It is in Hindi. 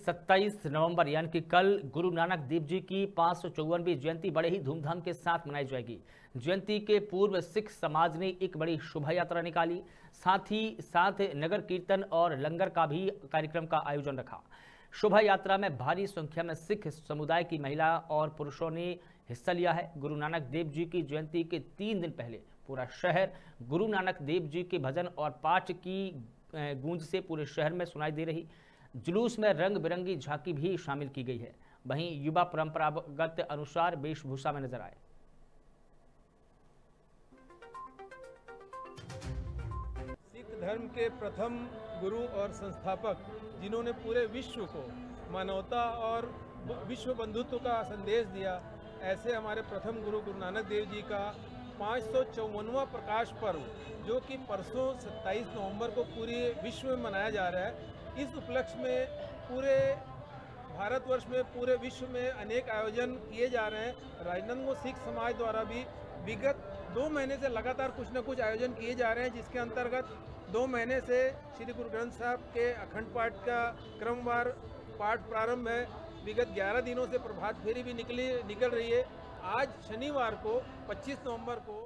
27 नवंबर यानी कि कल गुरु नानक देव जी की 554वीं जयंती बड़े ही धूमधाम के साथ मनाई जाएगी। जयंती के पूर्व सिख समाज ने एक बड़ी शोभा यात्रा निकाली, साथ ही साथ नगर कीर्तन और लंगर का भी कार्यक्रम का आयोजन रखा। शोभा यात्रा में भारी संख्या में सिख समुदाय की महिला और पुरुषों ने हिस्सा लिया है। गुरु नानक देव जी की जयंती के 3 दिन पहले पूरा शहर गुरु नानक देव जी के भजन और पाठ की गूंज से पूरे शहर में सुनाई दे रही। जुलूस में रंग बिरंगी झांकी भी शामिल की गई है। वहीं युवा परंपरागत अनुसार वेशभूषा में नजर आए। सिख धर्म के प्रथम गुरु और संस्थापक, जिन्होंने पूरे विश्व को मानवता और विश्व बंधुत्व का संदेश दिया, ऐसे हमारे प्रथम गुरु गुरु नानक देव जी का 554वां प्रकाश पर्व, जो कि परसों 27 नवंबर को पूरे विश्व में मनाया जा रहा है। इस उपलक्ष्य में पूरे भारतवर्ष में, पूरे विश्व में अनेक आयोजन किए जा रहे हैं। राजनांदगांव सिख समाज द्वारा भी विगत 2 महीने से लगातार कुछ न कुछ आयोजन किए जा रहे हैं, जिसके अंतर्गत 2 महीने से श्री गुरु ग्रंथ साहब के अखंड पाठ का क्रमवार पाठ प्रारंभ है। विगत 11 दिनों से प्रभात फेरी भी निकल रही है। आज शनिवार को 25 नवंबर को